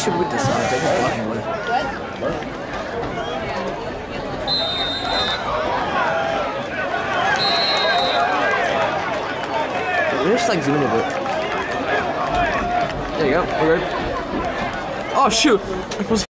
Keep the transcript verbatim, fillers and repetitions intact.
should with this side. Take his blocking away. What? We're just like zooming a bit. There you go. We're good. Oh shoot!